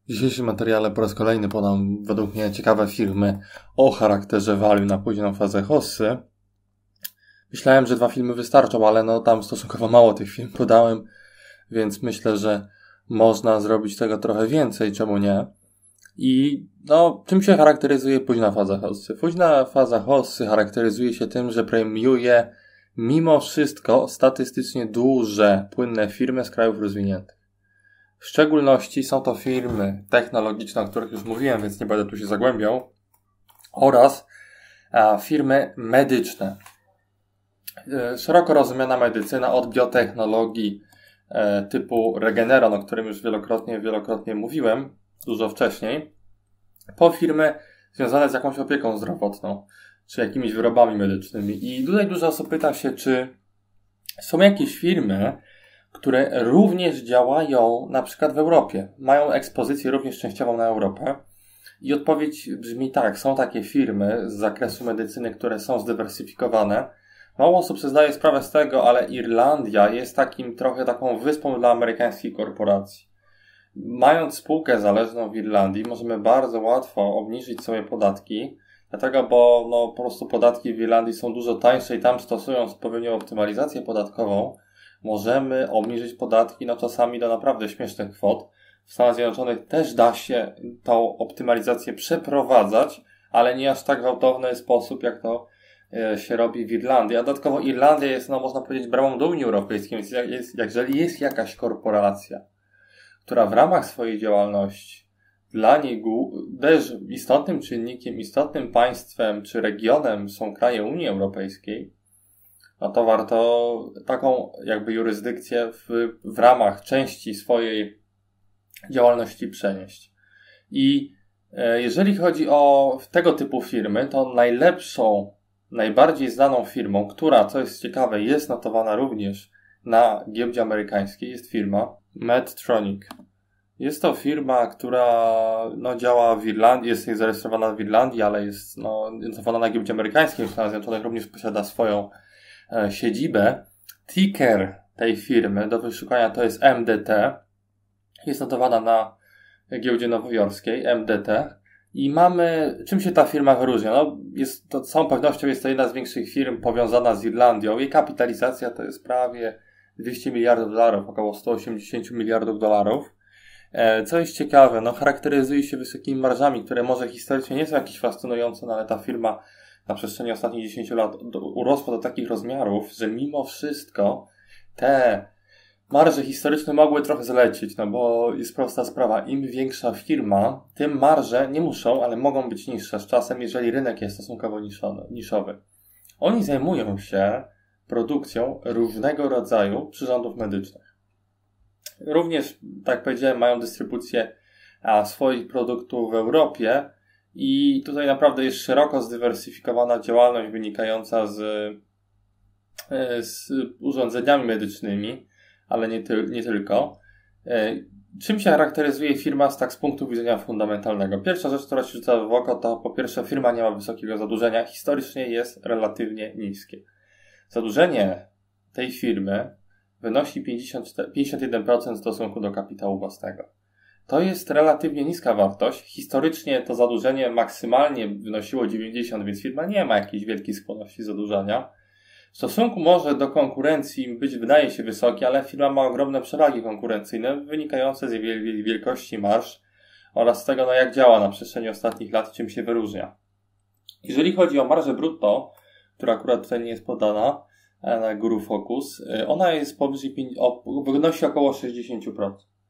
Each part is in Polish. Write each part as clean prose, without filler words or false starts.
W dzisiejszym materiale po raz kolejny podam według mnie ciekawe filmy o charakterze value na późną fazę hossy. Myślałem, że 2 filmy wystarczą, ale tam stosunkowo mało tych filmów podałem, więc myślę, że można zrobić tego trochę więcej, czemu nie. I czym się charakteryzuje późna faza hossy? Późna faza hossy charakteryzuje się tym, że premiuje mimo wszystko statystycznie duże, płynne firmy z krajów rozwiniętych. W szczególności są to firmy technologiczne, o których już mówiłem, więc nie będę tu się zagłębiał, oraz firmy medyczne. Szeroko rozumiana medycyna od biotechnologii typu Regeneron, o którym już wielokrotnie mówiłem, dużo wcześniej, po firmy związane z jakąś opieką zdrowotną, czy jakimiś wyrobami medycznymi. I tutaj dużo osób pyta się, czy są jakieś firmy, które również działają na przykład w Europie. Mają ekspozycję również częściową na Europę. I odpowiedź brzmi tak, są takie firmy z zakresu medycyny, które są zdywersyfikowane. Mało osób sobie zdaje sprawę z tego, ale Irlandia jest taką wyspą dla amerykańskich korporacji. Mając spółkę zależną w Irlandii, możemy bardzo łatwo obniżyć sobie podatki, dlatego, bo po prostu podatki w Irlandii są dużo tańsze i tam, stosując odpowiednią optymalizację podatkową, możemy obniżyć podatki czasami do naprawdę śmiesznych kwot. W Stanach Zjednoczonych też da się tą optymalizację przeprowadzać, ale nie aż tak gwałtowny sposób, jak to się robi w Irlandii. A dodatkowo Irlandia jest, można powiedzieć, bramą do Unii Europejskiej, więc jeżeli jest jakaś korporacja, która w ramach swojej działalności dla niej też istotnym czynnikiem, istotnym państwem czy regionem są kraje Unii Europejskiej, to warto taką jurysdykcję w ramach części swojej działalności przenieść. I jeżeli chodzi o tego typu firmy, to najbardziej znaną firmą, która, co jest ciekawe, jest notowana również na giełdzie amerykańskiej, jest firma Medtronic. Jest to firma, która działa w Irlandii, jest zarejestrowana w Irlandii, ale jest notowana na giełdzie amerykańskiej. W Stanach Zjednoczonych również posiada swoją siedzibę. Ticker tej firmy do wyszukania to jest MDT. Jest notowana na giełdzie nowojorskiej, MDT. I czym się ta firma wyróżnia? Z całą pewnością jest to jedna z większych firm powiązana z Irlandią. Jej kapitalizacja to jest prawie $200 miliardów, około 180 miliardów dolarów. Co jest ciekawe, charakteryzuje się wysokimi marżami, które może historycznie nie są jakieś fascynujące, ale ta firma na przestrzeni ostatnich 10 lat urosła do takich rozmiarów, że mimo wszystko te marże historyczne mogły trochę zlecieć, bo jest prosta sprawa. Im większa firma, tym marże nie muszą, ale mogą być niższe z czasem, jeżeli rynek jest stosunkowo niszowy. Oni zajmują się produkcją różnego rodzaju przyrządów medycznych. Również, tak jak powiedziałem, mają dystrybucję swoich produktów w Europie i tutaj naprawdę jest szeroko zdywersyfikowana działalność wynikająca z urządzeniami medycznymi, ale nie tylko. Czym się charakteryzuje firma z punktu widzenia fundamentalnego? Pierwsza rzecz, która się rzuca w oko, to po pierwsze firma nie ma wysokiego zadłużenia, historycznie jest relatywnie niskie. Zadłużenie tej firmy wynosi 51% w stosunku do kapitału własnego. To jest relatywnie niska wartość. Historycznie to zadłużenie maksymalnie wynosiło 90%, więc firma nie ma jakiejś wielkiej skłonności zadłużania. W stosunku może do konkurencji wydaje się wysoki, ale firma ma ogromne przewagi konkurencyjne wynikające z jej wielkości marż oraz z tego, jak działa na przestrzeni ostatnich lat, czym się wyróżnia. Jeżeli chodzi o marżę brutto, która akurat tutaj nie jest podana na Guru Focus, ona jest wynosi około 60%.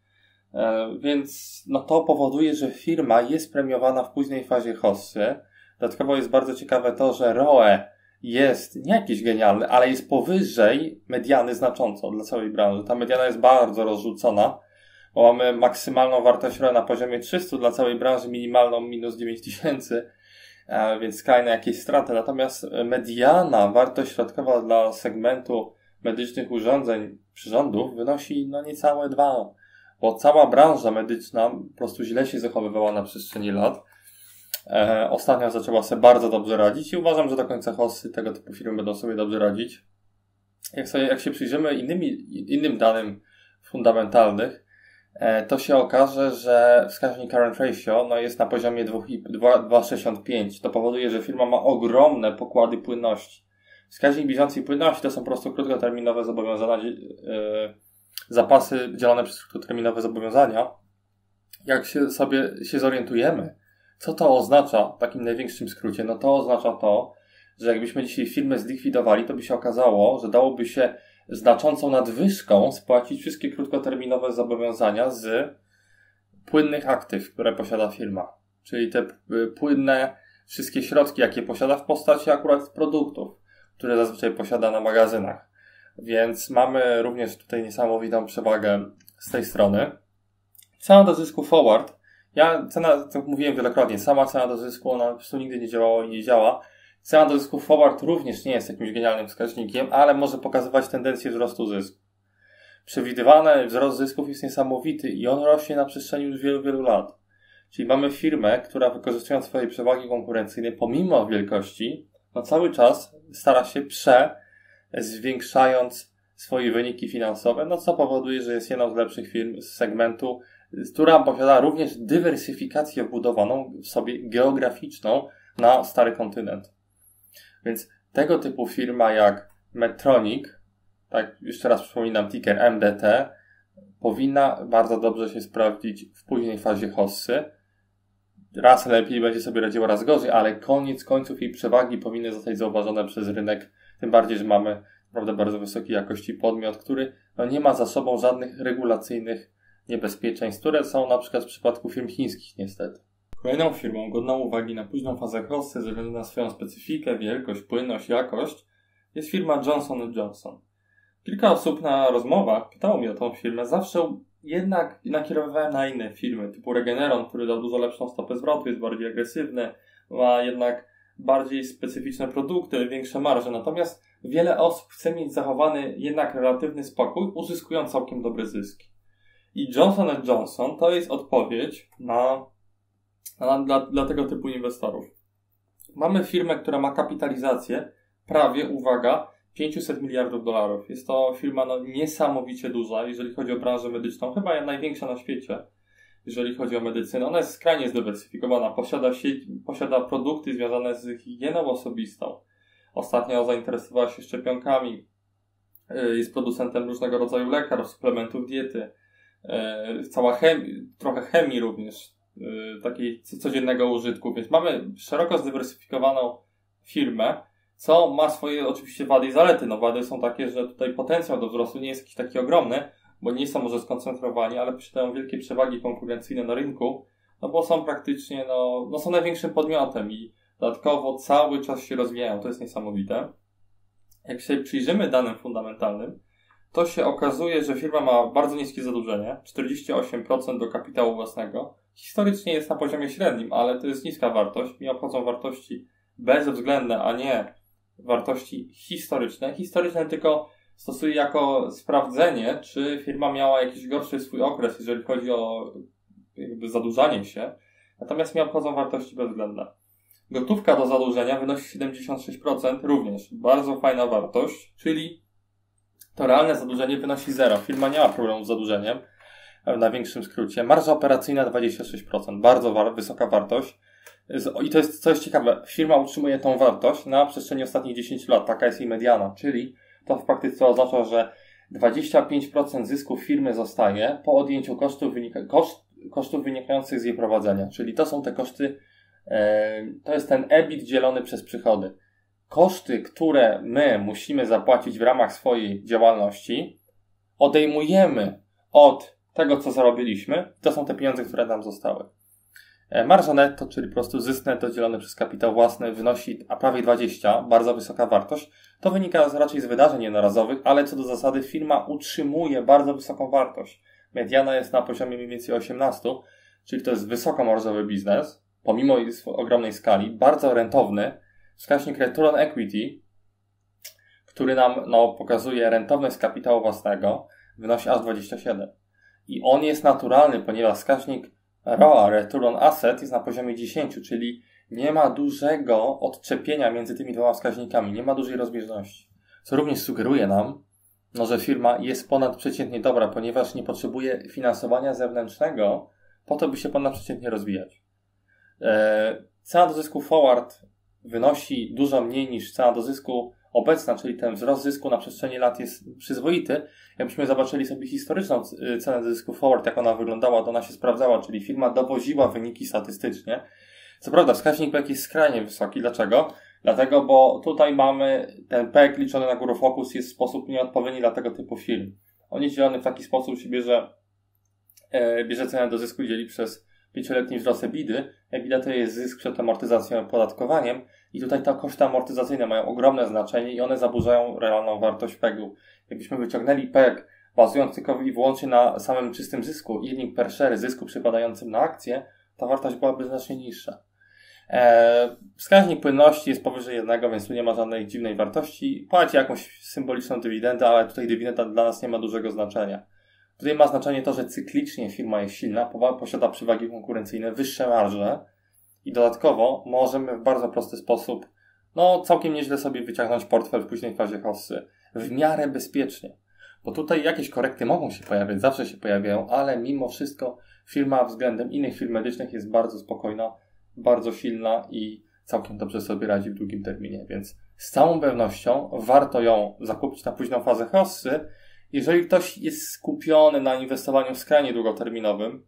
Więc to powoduje, że firma jest premiowana w późnej fazie hossy. Dodatkowo jest bardzo ciekawe to, że ROE jest nie jakiś genialny, ale jest powyżej mediany znacząco dla całej branży. Ta mediana jest bardzo rozrzucona, bo mamy maksymalną wartość ROE na poziomie 300 dla całej branży, minimalną minus 9000, więc skrajne jakieś straty. Natomiast mediana, wartość środkowa dla segmentu medycznych przyrządów wynosi niecałe 2, bo cała branża medyczna po prostu źle się zachowywała na przestrzeni lat. Ostatnio zaczęła sobie bardzo dobrze radzić i uważam, że do końca hossy tego typu firmy będą sobie dobrze radzić. Jak się przyjrzymy innym danym fundamentalnych, to się okaże, że wskaźnik current ratio jest na poziomie 2,65. To powoduje, że firma ma ogromne pokłady płynności. Wskaźnik bieżącej płynności to są po prostu krótkoterminowe zobowiązania, zapasy dzielone przez krótkoterminowe zobowiązania. Jak się zorientujemy, co to oznacza w takim największym skrócie, to oznacza to, że jakbyśmy dzisiaj firmę zlikwidowali, to by się okazało, że dałoby się znaczącą nadwyżką spłacić wszystkie krótkoterminowe zobowiązania z płynnych aktyw, które posiada firma. Czyli te płynne wszystkie środki, jakie posiada w postaci akurat produktów, które zazwyczaj posiada na magazynach. Więc mamy również tutaj niesamowitą przewagę z tej strony. Cena do zysku forward. Cena, jak mówiłem wielokrotnie, sama cena do zysku, ona po prostu nigdy nie działała i nie działa. Cena do zysku forward również nie jest jakimś genialnym wskaźnikiem, ale może pokazywać tendencję wzrostu zysku. Przewidywany wzrost zysków jest niesamowity i on rośnie na przestrzeni już wielu, wielu lat. Czyli mamy firmę, która wykorzystując swoje przewagi konkurencyjne, pomimo wielkości, cały czas stara się zwiększając swoje wyniki finansowe, co powoduje, że jest jedną z lepszych firm z segmentu, która posiada również dywersyfikację wbudowaną w sobie geograficzną na stary kontynent. Więc tego typu firma jak Medtronic, tak jeszcze raz przypominam ticker MDT, powinna bardzo dobrze się sprawdzić w późnej fazie hossy. Raz lepiej będzie sobie radziła, raz gorzej, ale koniec końców jej przewagi powinny zostać zauważone przez rynek, tym bardziej, że mamy naprawdę bardzo wysokiej jakości podmiot, który nie ma za sobą żadnych regulacyjnych niebezpieczeństw, które są na przykład w przypadku firm chińskich niestety. Kolejną firmą godną uwagi na późną fazę hossy ze względu na swoją specyfikę, wielkość, płynność, jakość jest firma Johnson & Johnson. Kilka osób na rozmowach pytało mnie o tą firmę, zawsze jednak nakierowałem na inne firmy, typu Regeneron, który dał dużo lepszą stopę zwrotu, jest bardziej agresywny, ma jednak bardziej specyficzne produkty, większe marże. Natomiast wiele osób chce mieć zachowany jednak relatywny spokój, uzyskując całkiem dobre zyski. I Johnson & Johnson to jest odpowiedź dla tego typu inwestorów. Mamy firmę, która ma kapitalizację prawie, uwaga, 500 miliardów dolarów. Jest to firma niesamowicie duża, jeżeli chodzi o branżę medyczną, chyba największa na świecie, jeżeli chodzi o medycynę. Ona jest skrajnie zdywersyfikowana, posiada produkty związane z higieną osobistą. Ostatnio zainteresowała się szczepionkami, jest producentem różnego rodzaju lekarstw, suplementów diety, trochę chemii również, takiej codziennego użytku, więc mamy szeroko zdywersyfikowaną firmę, co ma swoje oczywiście wady i zalety. Wady są takie, że tutaj potencjał do wzrostu nie jest jakiś taki ogromny, bo nie są może skoncentrowani, ale posiadają wielkie przewagi konkurencyjne na rynku, bo są praktycznie, są największym podmiotem i dodatkowo cały czas się rozwijają. To jest niesamowite. Jak się przyjrzymy danym fundamentalnym, to się okazuje, że firma ma bardzo niskie zadłużenie, 48% do kapitału własnego. Historycznie jest na poziomie średnim, ale to jest niska wartość. Mi obchodzą wartości bezwzględne, a nie wartości historyczne. Historyczne tylko stosuję jako sprawdzenie, czy firma miała jakiś gorszy swój okres, jeżeli chodzi o zadłużanie się. Natomiast mi obchodzą wartości bezwzględne. Gotówka do zadłużenia wynosi 76%, również bardzo fajna wartość, czyli to realne zadłużenie wynosi 0. Firma nie ma problemu z zadłużeniem, na większym skrócie. Marża operacyjna 26%, bardzo wysoka wartość. I to jest, co jest ciekawe, firma utrzymuje tą wartość na przestrzeni ostatnich 10 lat, taka jest jej mediana, czyli to w praktyce oznacza, że 25% zysków firmy zostaje po odjęciu kosztów wynikających z jej prowadzenia, czyli to są te koszty, to jest ten EBIT dzielony przez przychody. Koszty, które my musimy zapłacić w ramach swojej działalności, odejmujemy od tego, co zarobiliśmy, to są te pieniądze, które nam zostały. Marża netto, czyli po prostu zysk netto dzielony przez kapitał własny wynosi prawie 20, bardzo wysoka wartość. To wynika raczej z wydarzeń jednorazowych, ale co do zasady firma utrzymuje bardzo wysoką wartość. Mediana jest na poziomie mniej więcej 18, czyli to jest wysokomarżowy biznes, pomimo jej ogromnej skali, bardzo rentowny. Wskaźnik Return on Equity, który nam pokazuje rentowność kapitału własnego, wynosi aż 27. I on jest naturalny, ponieważ wskaźnik ROA, Return on Asset, jest na poziomie 10, czyli nie ma dużego odczepienia między tymi dwoma wskaźnikami, nie ma dużej rozbieżności. Co również sugeruje nam, no, że firma jest ponadprzeciętnie dobra, ponieważ nie potrzebuje finansowania zewnętrznego po to, by się ponadprzeciętnie rozwijać. Cena do zysku forward wynosi dużo mniej niż cena do zysku obecna, czyli ten wzrost zysku na przestrzeni lat jest przyzwoity. Jakbyśmy zobaczyli sobie historyczną cenę do zysku forward, jak ona wyglądała, to ona się sprawdzała, czyli firma dowoziła wyniki statystycznie. Co prawda wskaźnik PEG jest skrajnie wysoki. Dlaczego? Dlatego, bo tutaj mamy ten PEG liczony na Guru Focus jest w sposób nieodpowiedni dla tego typu firm. On jest dzielony w taki sposób, że bierze cenę do zysku i dzieli przez 5-letni wzrost EBITDA. EBITDA to jest zysk przed amortyzacją i opodatkowaniem i tutaj te koszty amortyzacyjne mają ogromne znaczenie i one zaburzają realną wartość PEG-u. Jakbyśmy wyciągnęli PEG bazując tylko i wyłącznie na samym czystym zysku, earning per share, zysku przypadającym na akcję, ta wartość byłaby znacznie niższa. Wskaźnik płynności jest powyżej 1, więc tu nie ma żadnej dziwnej wartości. Płaci jakąś symboliczną dywidendę, ale tutaj dywidenda dla nas nie ma dużego znaczenia. Tutaj ma znaczenie to, że cyklicznie firma jest silna, posiada przewagi konkurencyjne, wyższe marże i dodatkowo możemy w bardzo prosty sposób całkiem nieźle sobie wyciągnąć portfel w późnej fazie hossy. W miarę bezpiecznie. Bo tutaj jakieś korekty mogą się pojawiać, zawsze się pojawiają, ale mimo wszystko firma względem innych firm medycznych jest bardzo spokojna, bardzo silna i całkiem dobrze sobie radzi w długim terminie. Więc z całą pewnością warto ją zakupić na późną fazę hossy. Jeżeli ktoś jest skupiony na inwestowaniu w skrajnie długoterminowym,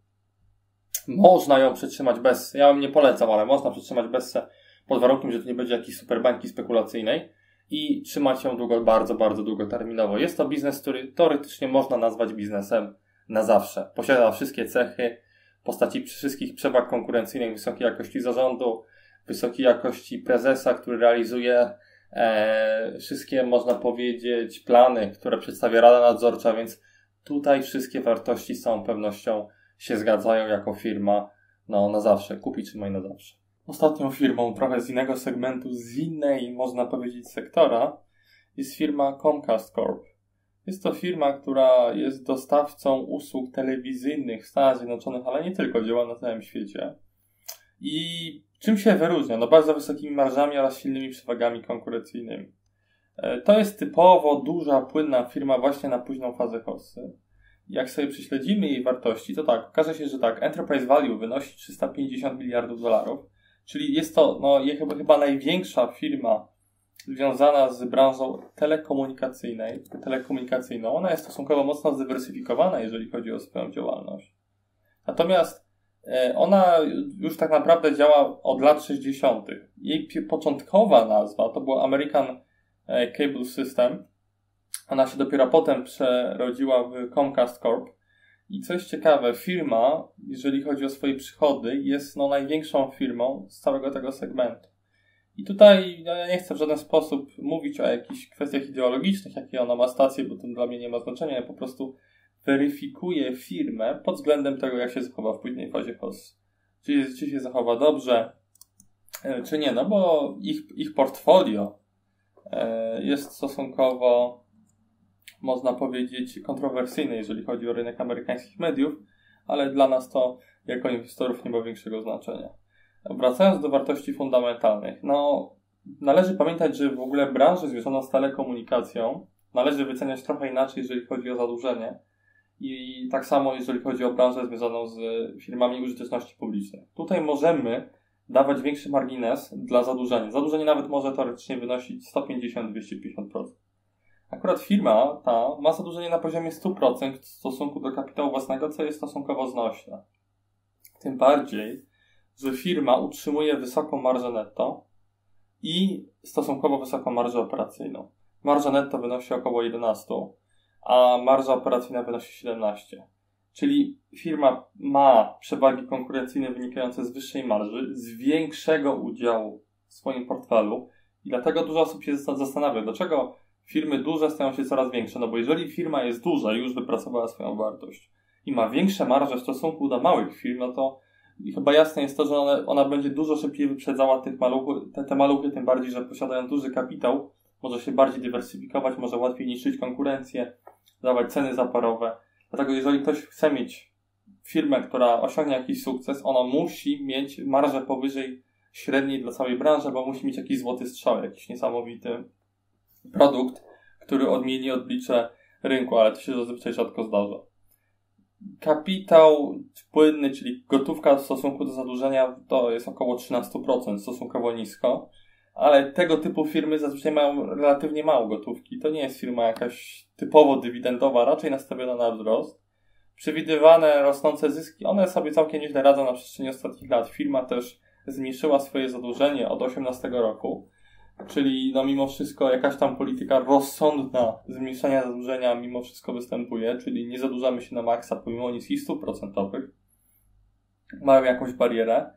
można ją przetrzymać ja ją nie polecam, ale można przetrzymać pod warunkiem, że to nie będzie jakiejś super bańki spekulacyjnej i trzymać ją bardzo, bardzo długoterminowo. Jest to biznes, który teoretycznie można nazwać biznesem na zawsze. Posiada wszystkie cechy w postaci wszystkich przewag konkurencyjnych, wysokiej jakości zarządu, wysokiej jakości prezesa, który realizuje wszystkie, można powiedzieć, plany, które przedstawia Rada Nadzorcza, więc tutaj wszystkie wartości z całą pewnością się zgadzają jako firma na zawsze. Kupi, trzymaj na zawsze. Ostatnią firmą, trochę z innego segmentu, z innej, można powiedzieć, sektora, jest firma Comcast Corp. Jest to firma, która jest dostawcą usług telewizyjnych w Stanach Zjednoczonych, ale nie tylko, działa na całym świecie. I czym się wyróżnia? Bardzo wysokimi marżami oraz silnymi przewagami konkurencyjnymi. To jest typowo duża, płynna firma właśnie na późną fazę hossy. Jak sobie prześledzimy jej wartości, to tak, okaże się, że enterprise value wynosi 350 miliardów dolarów, czyli jest to chyba największa firma związana z branżą telekomunikacyjną. Ona jest stosunkowo mocno zdywersyfikowana, jeżeli chodzi o swoją działalność. Natomiast ona już tak naprawdę działa od lat 60. Jej początkowa nazwa to była American Cable System. Ona się dopiero potem przerodziła w Comcast Corp. I coś ciekawe, firma, jeżeli chodzi o swoje przychody, jest największą firmą z całego tego segmentu. I tutaj ja nie chcę w żaden sposób mówić o jakichś kwestiach ideologicznych, jakie ona ma stację, bo to dla mnie nie ma znaczenia. Ja po prostu weryfikuję firmę pod względem tego, jak się zachowa w późnej fazie hossy. Czy się zachowa dobrze, czy nie. Bo ich portfolio jest stosunkowo, można powiedzieć, kontrowersyjne, jeżeli chodzi o rynek amerykańskich mediów, ale dla nas to jako inwestorów nie ma większego znaczenia. Wracając do wartości fundamentalnych, należy pamiętać, że w ogóle branżę związaną z telekomunikacją należy wyceniać trochę inaczej, jeżeli chodzi o zadłużenie i tak samo, jeżeli chodzi o branżę związaną z firmami użyteczności publicznej. Tutaj możemy dawać większy margines dla zadłużenia. Zadłużenie nawet może teoretycznie wynosić 150-250%. Akurat firma ta ma zadłużenie na poziomie 100% w stosunku do kapitału własnego, co jest stosunkowo znośne. Tym bardziej, że firma utrzymuje wysoką marżę netto i stosunkowo wysoką marżę operacyjną. Marża netto wynosi około 11%, a marża operacyjna wynosi 17%. Czyli firma ma przewagi konkurencyjne wynikające z wyższej marży, z większego udziału w swoim portfelu i dlatego dużo osób się zastanawia, dlaczego firmy duże stają się coraz większe. Bo jeżeli firma jest duża i już wypracowała swoją wartość i ma większe marże w stosunku do małych firm, to chyba jasne jest to, że ona będzie dużo szybciej wyprzedzała te maluchy, tym bardziej, że posiadają duży kapitał, może się bardziej dywersyfikować, może łatwiej niszczyć konkurencję, dawać ceny zaporowe. Dlatego jeżeli ktoś chce mieć firmę, która osiągnie jakiś sukces, ona musi mieć marżę powyżej średniej dla całej branży, bo musi mieć jakiś złoty strzał, jakiś niesamowity produkt, który odmieni odlicze rynku, ale to się zazwyczaj rzadko zdarza. Kapitał płynny, czyli gotówka w stosunku do zadłużenia, to jest około 13%, stosunkowo nisko, ale tego typu firmy zazwyczaj mają relatywnie mało gotówki. To nie jest firma jakaś typowo dywidendowa, raczej nastawiona na wzrost. Przewidywane rosnące zyski, one sobie całkiem nieźle radzą na przestrzeni ostatnich lat. Firma też zmniejszyła swoje zadłużenie od 2018 roku, czyli no mimo wszystko jakaś tam polityka rozsądna zmniejszania zadłużenia mimo wszystko występuje, czyli nie zadłużamy się na maksa pomimo niskich stóp procentowych. Mają jakąś barierę.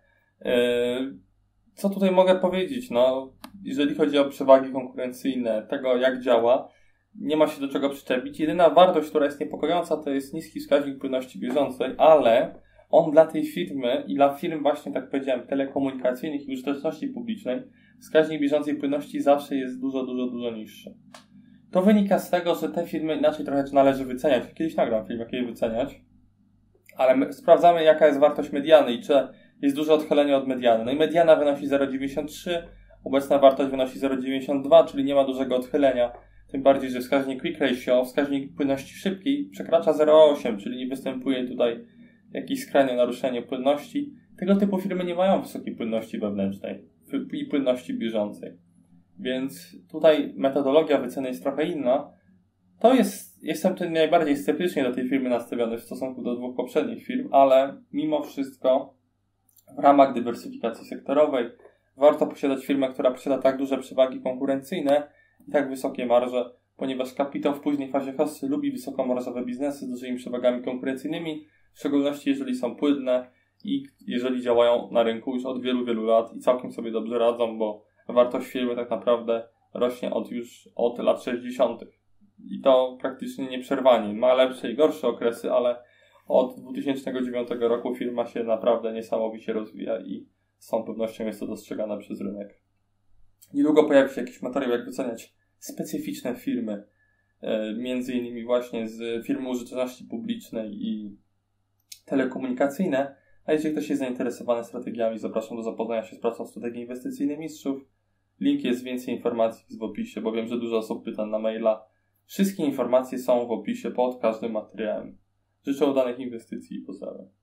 Co tutaj mogę powiedzieć? No, jeżeli chodzi o przewagi konkurencyjne, tego jak działa, nie ma się do czego przyczepić. Jedyna wartość, która jest niepokojąca, to jest niski wskaźnik płynności bieżącej, ale on dla tej firmy i dla firm właśnie, tak powiedziałem, telekomunikacyjnych i użyteczności publicznej, wskaźnik bieżącej płynności zawsze jest dużo niższy. To wynika z tego, że te firmy inaczej trochę należy wyceniać. Kiedyś nagram film, jak je wyceniać, ale my sprawdzamy, jaka jest wartość mediany i czy jest duże odchylenie od mediany. No i mediana wynosi 0,93, obecna wartość wynosi 0,92, czyli nie ma dużego odchylenia. Tym bardziej, że wskaźnik quick ratio, wskaźnik płynności szybkiej przekracza 0,8, czyli nie występuje tutaj jakieś skrajne naruszenie płynności. Tego typu firmy nie mają wysokiej płynności wewnętrznej i płynności bieżącej. Więc tutaj metodologia wyceny jest trochę inna. Jestem tutaj najbardziej sceptycznie do tej firmy nastawiony w stosunku do dwóch poprzednich firm, ale mimo wszystko w ramach dywersyfikacji sektorowej warto posiadać firmę, która posiada tak duże przewagi konkurencyjne i tak wysokie marże, ponieważ kapitał w późnej fazie hossy lubi wysokomarżowe biznesy z dużymi przewagami konkurencyjnymi, w szczególności jeżeli są płynne i jeżeli działają na rynku już od wielu lat i całkiem sobie dobrze radzą, bo wartość firmy tak naprawdę rośnie od lat 60. I to praktycznie nieprzerwanie. Ma lepsze i gorsze okresy, ale od 2009 roku firma się naprawdę niesamowicie rozwija i z całą pewnością jest to dostrzegane przez rynek. Niedługo pojawi się jakiś materiał, jak wyceniać specyficzne firmy, między innymi właśnie z firmy użyteczności publicznej i telekomunikacyjne. A jeżeli ktoś jest zainteresowany strategiami, zapraszam do zapoznania się z pracą strategii inwestycyjnej mistrzów. Link jest, więcej informacji jest w opisie, bo wiem, że dużo osób pyta na maila. Wszystkie informacje są w opisie pod każdym materiałem. Życzę udanych inwestycji i pozdrawiam.